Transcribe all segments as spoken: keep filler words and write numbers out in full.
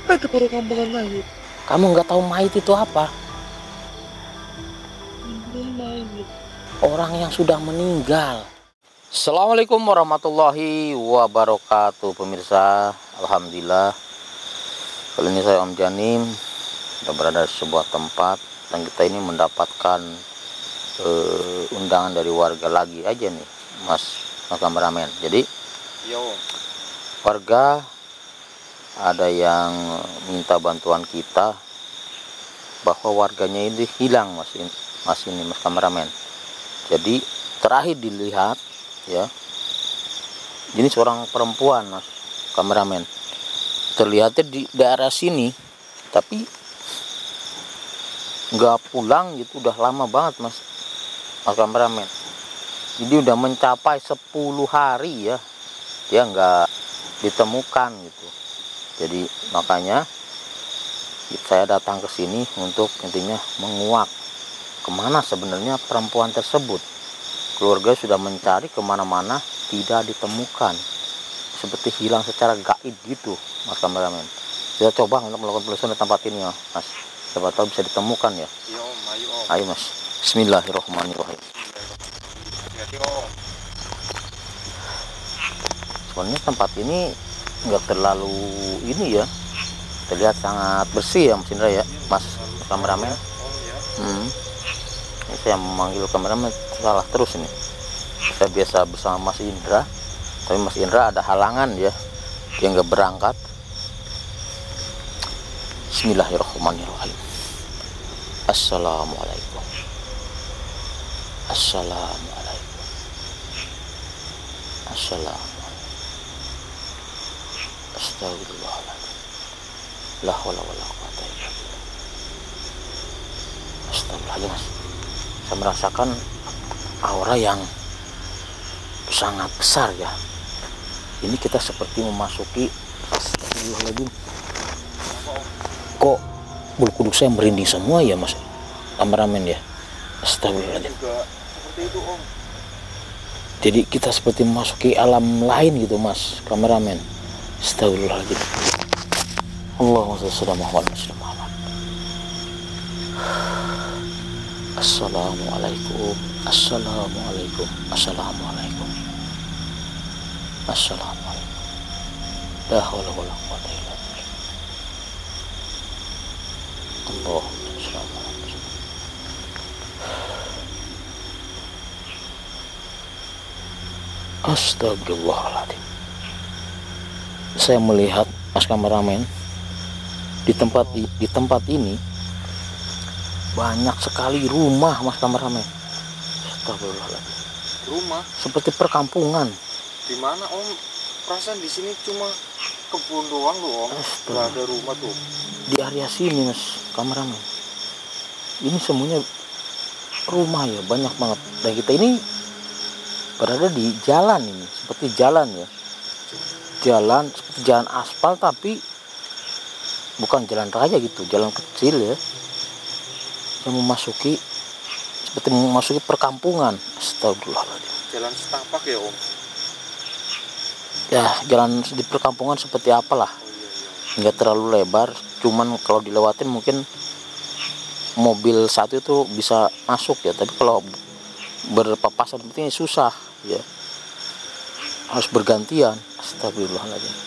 Itu perkampungan mayit. Kamu nggak tahu mayit itu apa? Mayit. Orang yang sudah meninggal. Assalamualaikum warahmatullahi wabarakatuh, pemirsa. Alhamdulillah, kali ini saya Om Janim sudah berada di sebuah tempat dan kita ini mendapatkan uh, undangan dari warga lagi aja nih, Mas, Mas kameramen. Jadi Yo. warga ada yang minta bantuan kita bahwa warganya ini hilang, Mas, Mas ini Mas kameramen. Jadi terakhir dilihat ya, ini seorang perempuan, Mas kameramen, terlihatnya di daerah sini tapi nggak pulang gitu, udah lama banget, Mas Mas kameramen. Jadi udah mencapai sepuluh hari ya dia nggak ditemukan gitu. Jadi makanya saya datang ke sini untuk intinya menguak kemana sebenarnya perempuan tersebut. Keluarga sudah mencari kemana-mana, tidak ditemukan, seperti hilang secara gaib gitu, Mas kameramen. Kita coba untuk melakukan penelusuran di tempat ini ya, Mas. Siapa tahu bisa ditemukan ya. Iya Om, ayo Om. Ayo Mas. Bismillahirrahmanirrahim. Hati-hati Om. Sebenarnya tempat ini nggak terlalu ini ya, terlihat sangat bersih ya Mas Indra ya, Mas kameramen. Om ya. Hmm. Ini saya memanggil kameramen salah terus ini. Saya biasa bersama Mas Indra, tapi Mas Indra ada halangan ya, dia nggak berangkat. Bismillahirrahmanirrahim. Assalamualaikum. Assalamualaikum. Assalamualaikum. Astagfirullahaladzim. La haula wala quwata illa billah. Astagfirullahaladzim, Mas. Saya merasakan aura yang sangat besar ya. Ini kita seperti memasuki, astagfirullahaladzim, kok bulu kuduk saya merinding semua ya Mas kameramen ya. Astagfirullahaladzim. Juga seperti itu Om. Jadi kita seperti memasuki alam lain gitu Mas kameramen. Astagfirullahaladzim. Allahumma shalli ala Muhammad. Assalamualaikum. Assalamualaikum. Assalamualaikum. Assalamualaikum. La haula wala quwata illa billah. Allahumma shalli ala Muhammad. Astagfirullahaladzim. Saya melihat Mas kameramen di tempat di tempat ini banyak sekali rumah Mas kameramen. Astagfirullahaladzim. Rumah? Seperti perkampungan. Di mana Om? Perasaan di sini cuma kebun doang loh Om. Gak ada rumah tuh. Di area sini Mas kameramen, ini semuanya rumah ya, banyak banget. Dan kita ini berada di jalan ini, seperti jalan ya. Jalan seperti jalan aspal tapi bukan jalan raya gitu, jalan kecil ya, yang memasuki seperti memasuki perkampungan. Astagfirullahaladzim. Jalan setapak ya Om? Ya jalan di perkampungan seperti apalah, Oh iya iya. nggak terlalu lebar, cuman kalau dilewatin mungkin mobil satu itu bisa masuk ya, tapi kalau berpapasan seperti ini susah ya, harus bergantian. Astagfirullahaladzim.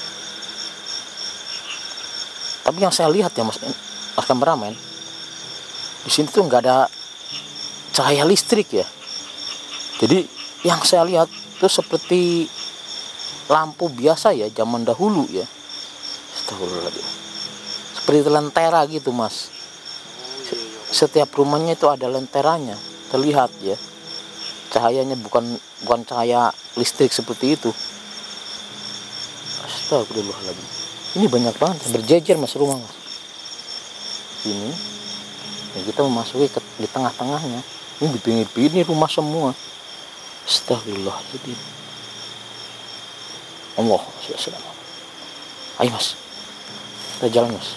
Tapi yang saya lihat ya Mas, Mas kameramen, di sini tuh nggak ada cahaya listrik ya. Jadi yang saya lihat tuh seperti lampu biasa ya, zaman dahulu ya. Astagfirullahaladzim. Seperti lentera gitu Mas. Oh iya iya. Setiap rumahnya itu ada lenteranya, terlihat ya. Cahayanya bukan bukan cahaya listrik seperti itu. Astagfirullahaladzim. Ini banyak banget, berjejer Mas rumah Mas. Ini ya, kita memasuki ke, di tengah-tengahnya. Ini di pinggir-pinggir rumah semua. Astagfirullahaladzim. Allah, ayo Mas, kita jalan Mas.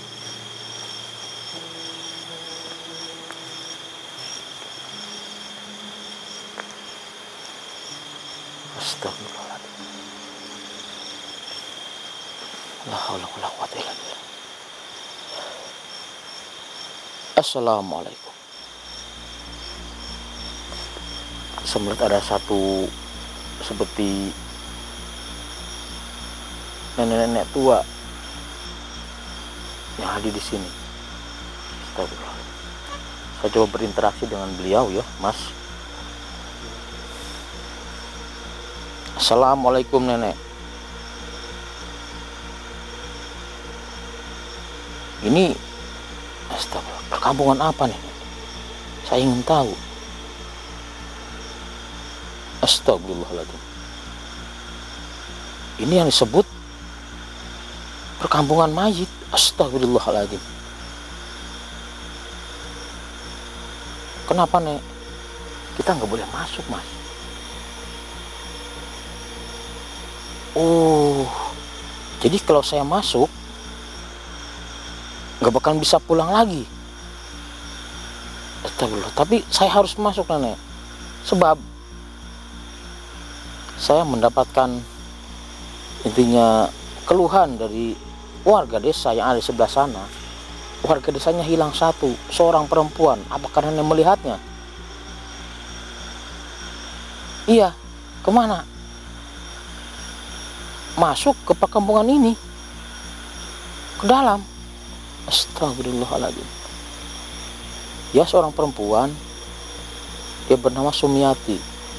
Astagfirullahaladzim. La haula wala quwata illa billah. Assalamualaikum. Saya melihat ada satu seperti nenek-nenek tua yang hadir di sini. Astagfirullah. Saya coba berinteraksi dengan beliau ya, Mas. Assalamualaikum nenek. Ini astagfirullah, perkampungan apa nih? Saya ingin tahu. Astagfirullahaladzim. Ini yang disebut perkampungan mayit. Astagfirullahaladzim. Kenapa nek? Kita nggak boleh masuk, Mas. Oh, jadi kalau saya masuk nggak bakal bisa pulang lagi. Astagfirullah. Tapi saya harus masuk, nenek. Sebab saya mendapatkan intinya keluhan dari warga desa yang ada di sebelah sana. Warga desanya hilang satu, seorang perempuan. Apakah nenek melihatnya? Iya. Kemana? Masuk ke perkampungan ini, ke dalam. Astagfirullahaladzim. Ya, seorang perempuan, dia bernama Sumiati.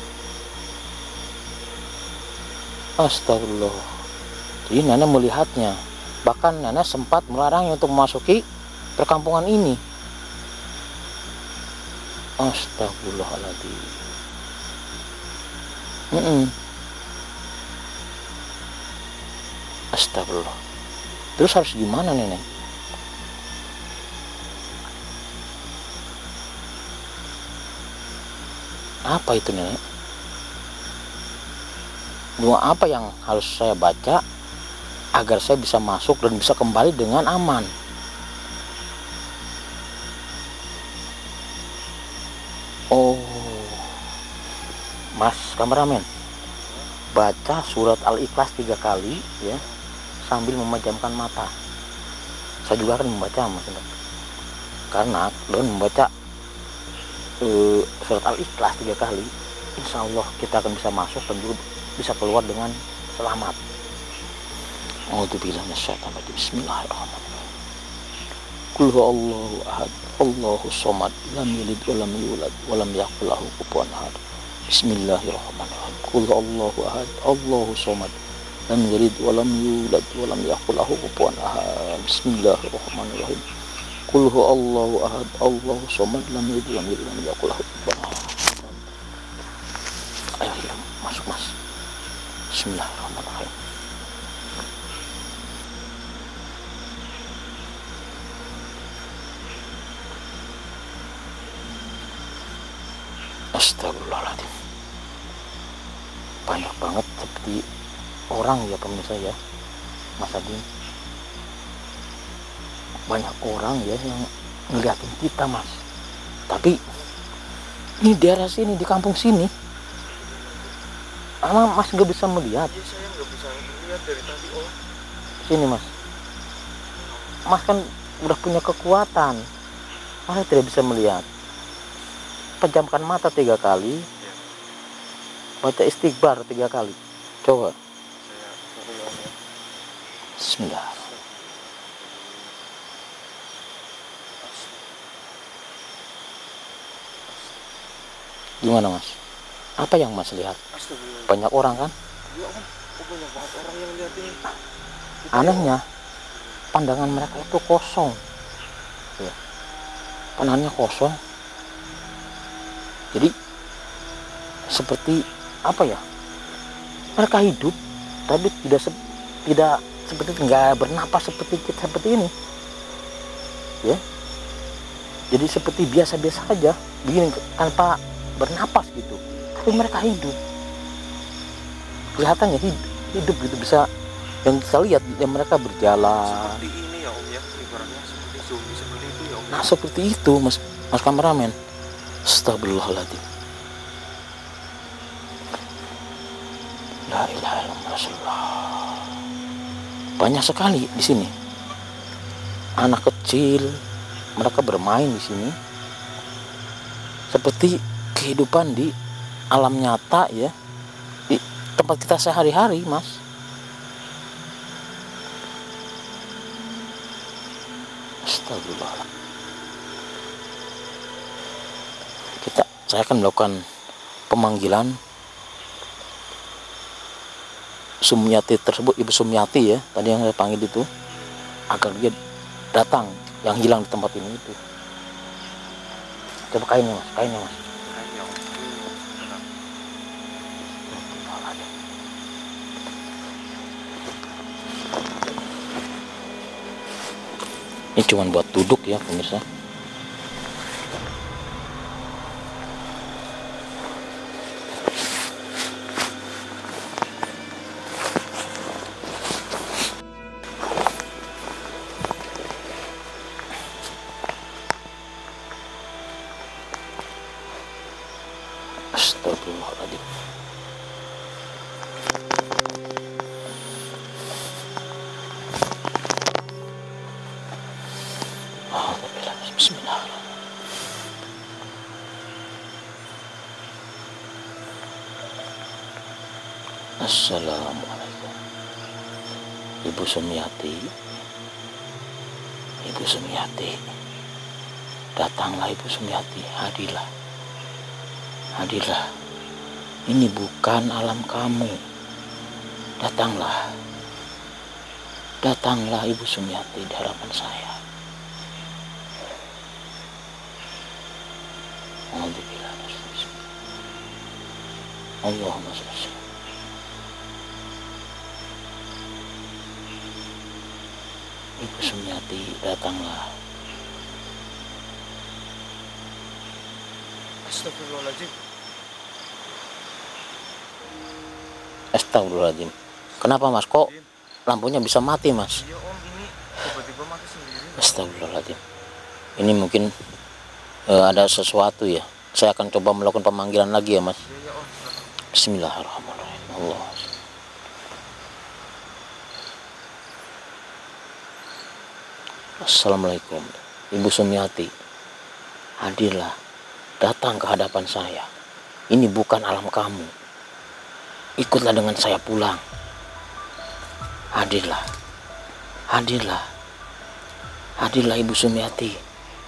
Astagfirullah. Jadi nenek melihatnya. Bahkan nenek sempat melarangnya untuk memasuki perkampungan ini. Astagfirullahaladzim. Mm -mm. Astagfirullah. Terus harus gimana nenek? Apa itu nenek? Doa apa yang harus saya baca agar saya bisa masuk dan bisa kembali dengan aman? Oh, Mas kameramen, baca surat Al-Ikhlas tiga kali ya, sambil memejamkan mata. Saya juga akan membaca, Mas, karena dengan membaca uh, surat Al-Ikhlas tiga kali, insya Allah kita akan bisa masuk dan juga bisa keluar dengan selamat. A'udzubillahi minasyaitonir rajim. Bismillahirrahmanirrahim. Qul huwallahu ahad, Allahu somad, lam yalid wa lam yulad wa lam yakul lahu kufuwan ahad. Bismillahirrahmanirrahim. Qul huwallahu ahad, Allahu somad, lam yalid wa lam yulad wa lam yakul lahu kufuwan ahad. Bismillahirrahmanirrahim. Qul huwallahu ahad, Allahu somad, lam yalid wa lam yulad wa lam yakul lahu kufuwan ahad. Ayo, ayo masuk, Mas. Bismillahirrahmanirrahim. Astagfirullahaladzim. Banyak banget seperti orang ya pemirsa ya, Mas Adin. Banyak orang ya yang ngeliatin kita, Mas. Tapi ini daerah sini, di kampung sini, emang Mas nggak bisa melihat? Iya, saya nggak bisa melihat dari tadi, Om. Sini, Mas. Mas kan udah punya kekuatan, Mas tidak bisa melihat. Pejamkan mata tiga kali, Ya. baca istighfar tiga kali. Coba. Saya sorry, Om, ya. Bismillah. Gimana, Mas? Apa yang Mas lihat? Astagfirullah. Banyak orang kan? Ya, Om. Kok banyak banget orang yang lihat ini? Anehnya, pandangan mereka itu kosong. Ya. Pandangannya kosong. Jadi seperti apa ya? Mereka hidup, tapi tidak se tidak seperti nggak bernapas seperti kita seperti ini. Ya. Jadi seperti biasa-biasa aja, begini tanpa bernapas gitu. Tapi mereka hidup. Kelihatannya hidup, hidup gitu, bisa yang saya lihat yang mereka berjalan. Seperti ini ya, Om, ya. Ibaratnya seperti zombie seperti itu ya, Om. Nah, seperti itu, Mas, Mas kameramen. Astagfirullahaladzim. La ilaha illallah. Banyak sekali di sini. Anak kecil, mereka bermain di sini seperti kehidupan di alam nyata ya, di tempat kita sehari-hari, Mas. Astagfirullah. Kita saya akan melakukan pemanggilan Sumyati tersebut, Ibu Sumyati ya, tadi yang saya panggil itu, agar dia datang yang hilang di tempat ini itu. Coba kainnya, Mas, kainnya, Mas. Ini cuma buat duduk ya pemirsa. Astagfirullahaladzim. Bismillahirrahmanirrahim. Assalamualaikum. Ibu Sumyati, Ibu Sumyati, datanglah Ibu Sumyati, hadirlah, hadirlah. Ini bukan alam kamu. Datanglah, datanglah Ibu Sumyati di hadapan saya. Allahumma sholli. Ibu Sumyati, datanglah. Astagfirullahaladzim. Astagfirullahaladzim. Kenapa, Mas? Kok lampunya bisa mati, Mas? Iya Om, ini tiba-tiba mati sendiri. Astagfirullahaladzim. Ini mungkin uh, ada sesuatu ya. Saya akan coba melakukan pemanggilan lagi ya, Mas. Iya, iya Om. Bismillahirrahmanirrahim. Allah. Assalamualaikum. Ibu Sumyati, hadirlah, datang ke hadapan saya. Ini bukan alam kamu. Ikutlah dengan saya pulang. Hadirlah, hadirlah, hadirlah Ibu Sumyati.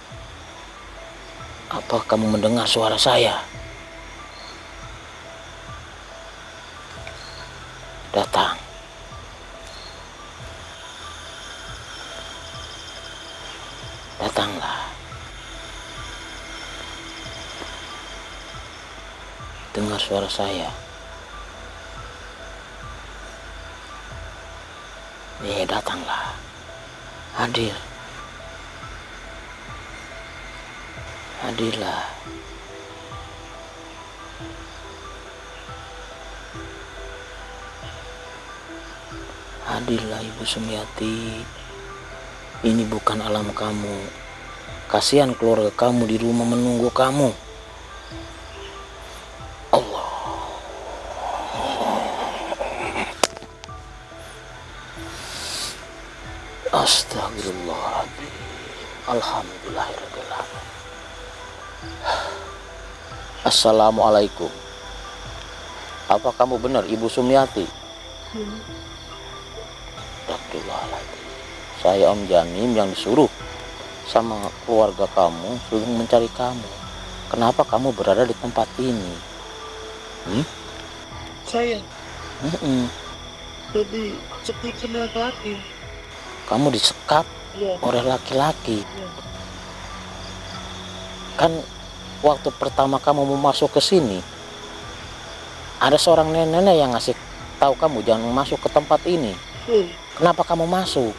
Apa kamu mendengar suara saya? Datang. Datanglah. Dengar suara saya. Nih, datanglah. Hadir. Hadirlah. Hadirlah Ibu Sumyati. Ini bukan alam kamu. Kasihan keluarga kamu di rumah menunggu kamu. Allah. Astagfirullahaladzim. Alhamdulillahirabbil alamin. Assalamualaikum. Apa kamu benar Ibu Sumyati? Astagfirullahaladzim. Saya Om Janim yang disuruh sama keluarga kamu suruh mencari kamu. Kenapa kamu berada di tempat ini? Hmm? Saya Mm-mm. tadi sekap sama laki. Kamu disekap Iya. oleh laki-laki. Iya. Kan waktu pertama kamu mau masuk ke sini, ada seorang nenek yang ngasih tahu kamu jangan masuk ke tempat ini. Hmm. Kenapa kamu masuk?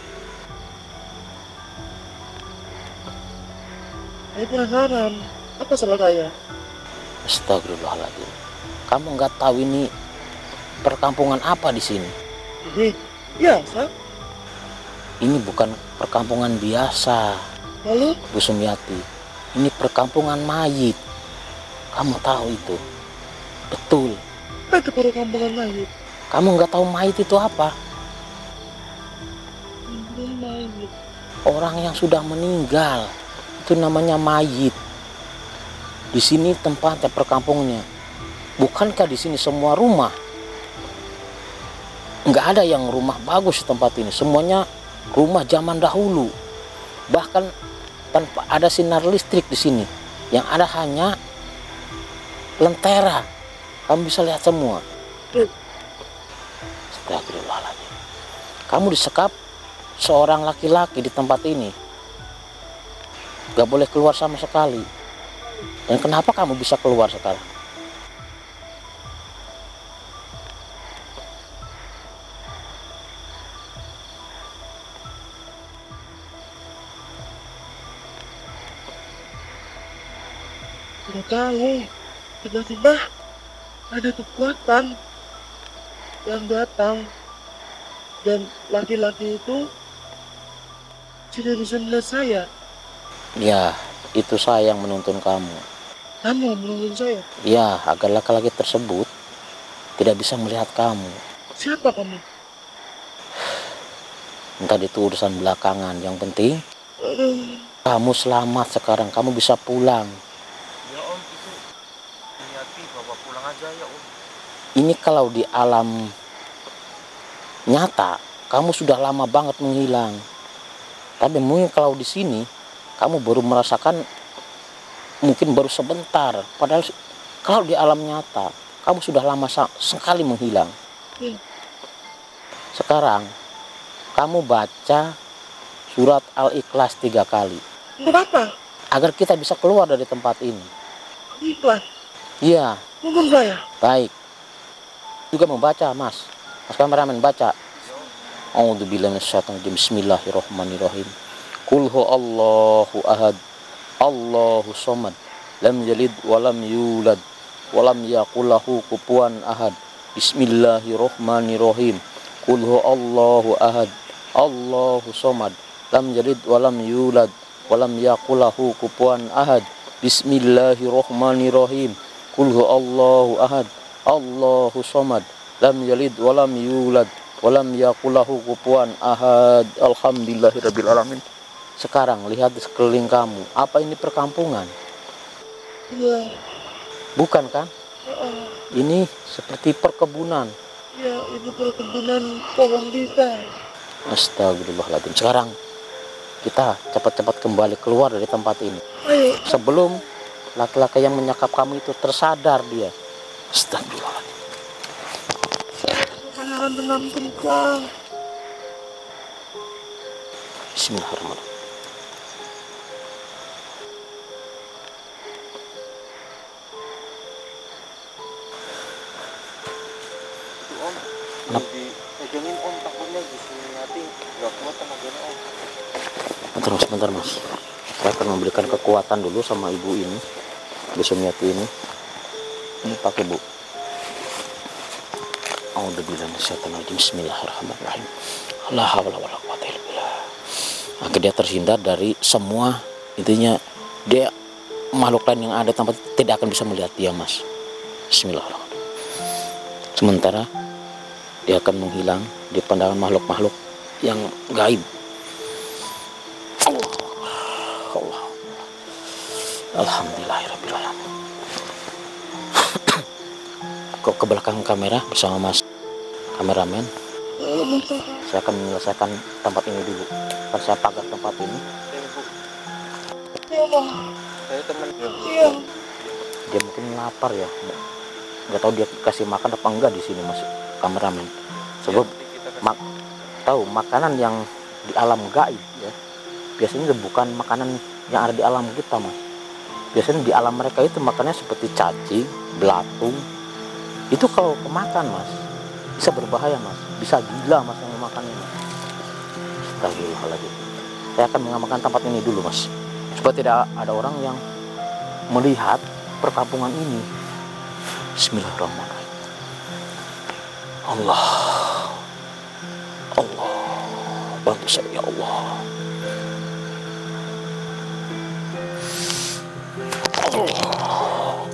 Saya penasaran. Apa salah saya? Astagfirullahaladzim. Kamu nggak tahu ini perkampungan apa di sini? Ini biasa. Ini bukan perkampungan biasa, Lalu Bu Sumyati. Ini perkampungan mayit. Kamu tahu itu? Betul. apa itu perkampungan mayit? Kamu nggak tahu mayit itu apa? Perkampungan mayit. Orang yang sudah meninggal. itu namanya mayit. Di sini tempatnya perkampungannya. Bukankah di sini semua rumah? Nggak ada yang rumah bagus di tempat ini. Semuanya rumah zaman dahulu. Bahkan tanpa ada sinar listrik di sini. Yang ada hanya lentera. Kamu bisa lihat semua. Astagfirullahaladzim. Kamu disekap seorang laki-laki di tempat ini. Gak boleh keluar sama sekali. Dan kenapa kamu bisa keluar sekarang? Tidak tahu. Tiba-tiba ada kekuatan yang datang. Dan laki-laki itu tidak bisa melihat saya. Ya, itu saya yang menuntun kamu. Kamu menuntun saya. Ya, agar laki-laki tersebut tidak bisa melihat kamu. Siapa kamu? Entah itu urusan belakangan. Yang penting Aduh. kamu selamat sekarang. Kamu bisa pulang. Ya Om, itu niati bawa pulang aja ya Om. Ini kalau di alam nyata, kamu sudah lama banget menghilang. Tapi mungkin kalau di sini, kamu baru merasakan, mungkin baru sebentar. Padahal kalau di alam nyata, kamu sudah lama sekali menghilang. Hmm. Sekarang, kamu baca surat Al-Ikhlas tiga kali. Kenapa? Agar kita bisa keluar dari tempat ini. Ikhlas. Iya, Nuntun saya. baik. Juga membaca, Mas. Mas kameramen, baca. A'udzubillahi minasyaitonir rajim. Bismillahirrahmanirrahim. Qul huwallahu ahad. Allahu somad. Lam yalid walam yulad walam yakul lahu kufuwan ahad. Bismillahirrahmanirrahim. Qul huwallahu ahad. Allahu somad. Lam yalid walam yulad walam yakul lahu kufuwan ahad. Bismillahirrahmanirrahim. Qul huwallahu ahad. Allahu somad. Lam yalid walam yulad walam yakul lahu kufuwan ahad. Alhamdulillahirabbil alamin. Sekarang lihat di sekeliling kamu. Apa ini perkampungan? Iya. Bukan kan? Uh, Ini seperti perkebunan. ya, itu perkebunan pohon kita. Astagfirullahaladzim. Sekarang kita cepat-cepat kembali keluar dari tempat ini. Ayo. Sebelum laki-laki yang menyekap kamu itu tersadar dia. Astagfirullahaladzim. Pangeran tenang kencang. Bismillahirrahmanirrahim. Itu Om, Kenapa? dipegangin Om, takutnya justru niati nggak kuat tenaganya Om. Bentar mas, bentar mas. Saya akan memberikan kekuatan dulu sama ibu ini, Bu Sumiati ini. Ini pakai Bu. A'udzubillahi minasyaitonir rajim. Bismillahirrahmanirrahim. La haula wala quwwata illa billah. Agar dia terhindar dari semua, intinya dia makhluk lain yang ada tempat tidak akan bisa melihat dia mas. Bismillahirrahmanirrahim. Sementara dia akan menghilang di pandangan makhluk-makhluk yang gaib. Allah, Allah. Alhamdulillahirabbil alamin. Kok ke belakang kamera bersama mas kameramen. Saya akan menyelesaikan tempat ini dulu. Kan saya pagar tempat ini. Iya, Bang. Saya teman. Iya. Dia mungkin lapar ya. Nggak tahu dia kasih makan apa enggak di sini mas kameramen. Sebab mak tahu makanan yang di alam gaib ya. Biasanya bukan makanan yang ada di alam kita mas. Biasanya di alam mereka itu makannya seperti cacing, belatung. Itu kalau kemakan mas bisa berbahaya mas, bisa gila mas yang memakannya mas. Astagfirullahaladzim. Saya akan mengamankan tempat ini dulu mas, supaya tidak ada orang yang melihat perkampungan ini. Bismillahirrahmanirrahim. Allah, Allah, bantu saya ya Allah. Allah.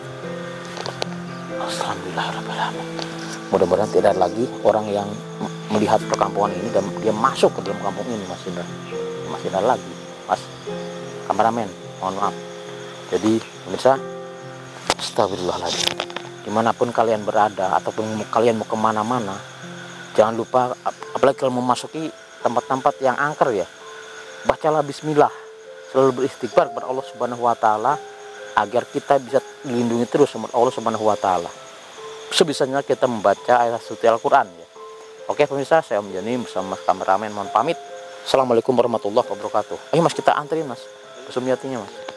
Alhamdulillahirrahmanirrahim. Mudah-mudahan tidak ada lagi orang yang melihat perkampungan ini dan dia masuk ke dalam kampung ini mas Indra. Masih ada lagi. Mas kameramen, mohon maaf. Jadi pemirsa, astagfirullahaladzim, dimanapun kalian berada ataupun kalian mau kemana-mana, jangan lupa, apalagi kalau memasuki tempat-tempat yang angker ya, bacalah bismillah, selalu beristighfar kepada Allah Subhanahu wa taala agar kita bisa dilindungi terus sama Allah Subhanahu wa taala. Sebisanya kita membaca ayat suci Al-Qur'an ya. Oke pemirsa, saya Om Joni bersama kameramen mohon pamit. Assalamualaikum warahmatullahi wabarakatuh. Ayo Mas, kita antri Mas, Sumiatinya Mas.